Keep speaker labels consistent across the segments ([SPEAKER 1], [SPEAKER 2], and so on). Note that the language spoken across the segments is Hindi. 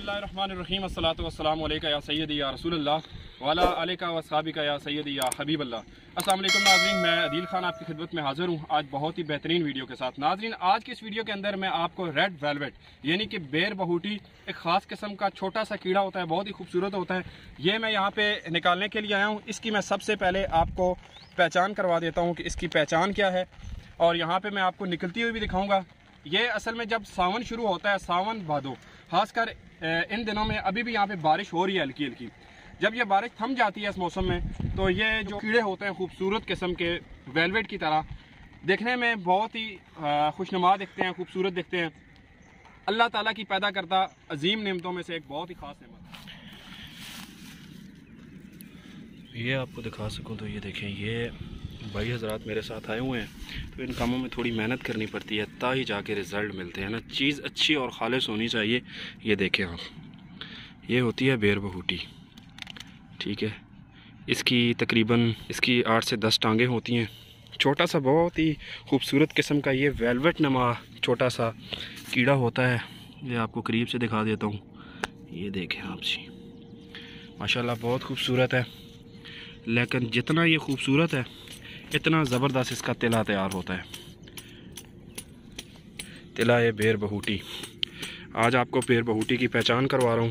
[SPEAKER 1] बिस्मिल्लाहिर्रहमानिर्रहीम अस्सलातु वस्सलामु अलैका या सय्यदी या रसूलल्लाह वाला अलैका वस्हाबिका या सय्यदी या हबीबल्लाह। अस्सलाम वालेकुम नाज़रीन, मैं अदील खान आपकी खिदमत में हाज़िर हूँ आज बहुत ही बेहतरीन वीडियो के साथ। नाज़रीन, आज की इस वीडियो के अंदर मैं आपको रेड वेलवेट यानी कि बेर बहूटी, एक ख़ास किस्म का छोटा सा कीड़ा होता है, बहुत ही खूबसूरत होता है। ये मैं यहाँ पे निकालने के लिए आया हूँ। इसकी मैं सबसे पहले आपको पहचान करवा देता हूँ कि इसकी पहचान क्या है, और यहाँ पर मैं आपको निकलती हुई भी दिखाऊँगा। ये असल में जब सावन शुरू होता है, सावन भादो, खासकर इन दिनों में अभी भी यहाँ पे बारिश हो रही है हल्की हल्की। जब ये बारिश थम जाती है इस मौसम में, तो ये जो कीड़े होते हैं खूबसूरत किस्म के वेलवेट की तरह, देखने में बहुत ही खुशनुमा दिखते हैं, खूबसूरत दिखते हैं। अल्लाह ताला की पैदा करता अजीम नेमतों में से एक बहुत ही ख़ास नेमत।
[SPEAKER 2] ये आपको दिखा सकूँ तो ये देखें, ये भाई हजरात मेरे साथ आए हुए हैं, तो इन कामों में थोड़ी मेहनत करनी पड़ती है ताकि जाके रिज़ल्ट मिलते हैं ना। चीज़ अच्छी और खालिस होनी चाहिए। ये देखें आप, ये होती है बेर बहूटी, ठीक है। इसकी तकरीबन 8 से 10 टांगें होती हैं। छोटा सा बहुत ही खूबसूरत किस्म का ये वेलवेट नमा छोटा सा कीड़ा होता है। ये आपको करीब से दिखा देता हूँ। ये देखें आप जी, माशाल्लाह बहुत खूबसूरत है। लेकिन जितना ये खूबसूरत है, इतना ज़बरदस्त इसका तिला तैयार होता है। तिला ये बेर बहूटी। आज आपको बेर बहूटी की पहचान करवा रहा हूँ।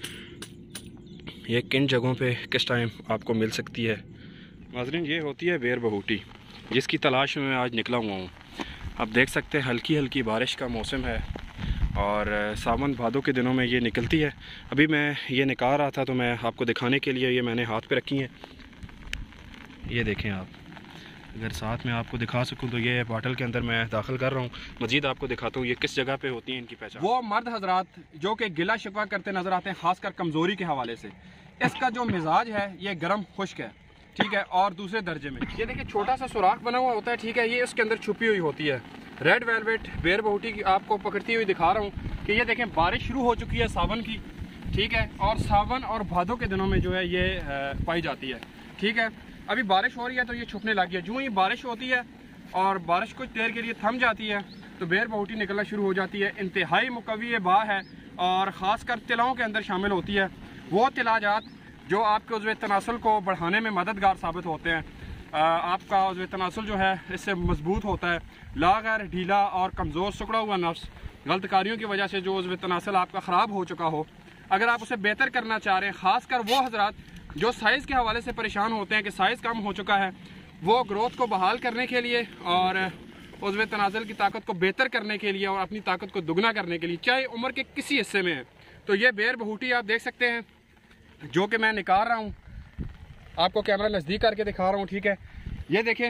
[SPEAKER 2] ये किन जगहों पे किस टाइम आपको मिल सकती है। नाज़रीन, ये होती है बेर बहूटी, जिसकी तलाश में मैं आज निकला हुआ हूँ। आप देख सकते हैं हल्की हल्की बारिश का मौसम है, और सावन भादों के दिनों में ये निकलती है। अभी मैं ये निकाल रहा था, तो मैं आपको दिखाने के लिए ये मैंने हाथ पे रखी है। ये देखें आप, अगर साथ में आपको दिखा सकूं तो ये बॉटल के अंदर मैं दाखिल कर रहा हूँ। मजीद आपको दिखाता हूँ ये किस जगह पे होती है इनकी पहचान। वो मर्द हजरात जो कि गिला शिकवा करते नजर आते हैं, खासकर कमजोरी के हवाले से। इसका जो मिजाज है ये गर्म खुश्क है, ठीक है। और दूसरे दर्जे में ये देखिए छोटा सा सुराख बना हुआ होता है, ठीक है। ये उसके अंदर छुपी हुई होती है। रेड वेलवेट बेर बहूटी की आपको पकड़ती हुई दिखा रहा हूँ कि ये देखें बारिश शुरू हो चुकी है सावन की, ठीक है। और सावन और भादों के दिनों में जो है ये पाई जाती है, ठीक है। अभी बारिश हो रही है तो ये छुपने लगी है। जो ही बारिश होती है और बारिश कुछ देर के लिए थम जाती है, तो बेर बहूटी निकलना शुरू हो जाती है। इंतहाई मुकव्वी बा है, और ख़ासकर तिलाओं के अंदर शामिल होती है। वो तिलाजात जो आपके उज़्व तनासुल को बढ़ाने में मददगार साबित होते हैं। आपका उज़्व तनासुल जो है इससे मजबूत होता है। लागर, ढीला और कमज़ोर सिकुड़ा हुआ नफ्स, गलत कारियों की वजह से जो उज़्व तनासुल आपका ख़राब हो चुका हो, अगर आप उसे बेहतर करना चाह रहे हैं, ख़ासकर वो हजरात जो साइज़ के हवाले से परेशान होते हैं कि साइज़ कम हो चुका है, वो ग्रोथ को बहाल करने के लिए और उज़्व तनाज़ुल की ताकत को बेहतर करने के लिए और अपनी ताकत को दुगना करने के लिए, चाहे उम्र के किसी हिस्से में है, तो ये बेर बहूटी आप देख सकते हैं जो कि मैं निकाल रहा हूँ। आपको कैमरा नज़दीक करके दिखा रहा हूँ, ठीक है। ये देखें,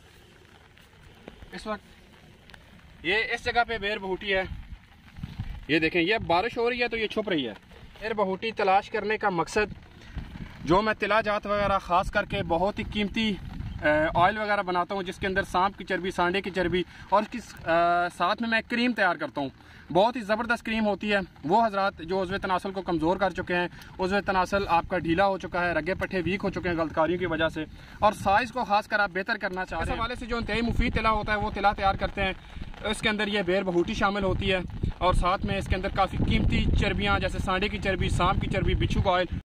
[SPEAKER 2] इस वक्त ये इस जगह पे बेर बहूटी है। ये देखें, ये बारिश हो रही है तो ये छुप रही है। बेर बहूटी तलाश करने का मकसद, जो मैं तिला जात वगैरह ख़ास करके बहुत ही कीमती ऑयल वगैरह बनाता हूँ, जिसके अंदर सांप की चर्बी, सांडे की चर्बी और इसकी साथ में मैं क्रीम तैयार करता हूँ। बहुत ही ज़बरदस्त क्रीम होती है। वो हजरात जो उज़्व तनासुल को कमज़ोर कर चुके हैं, उज़्व तनासुल आपका ढीला हो चुका है, रगे पट्टे वीक हो चुके हैं गलतकारियों की वजह से, और साइज़ को खासकर आप बेहतर करना चाह रहे हैं, इस हवाले से जो इंतहाई मुफीद तिला होता है वो तिला तैयार करते हैं। इसके अंदर ये बेर बहूटी शामिल होती है, और साथ में इसके अंदर काफ़ी कीमती चर्बियाँ जैसे सांडे की चर्बी, सांप की चर्बी, बिच्छू का ऑयल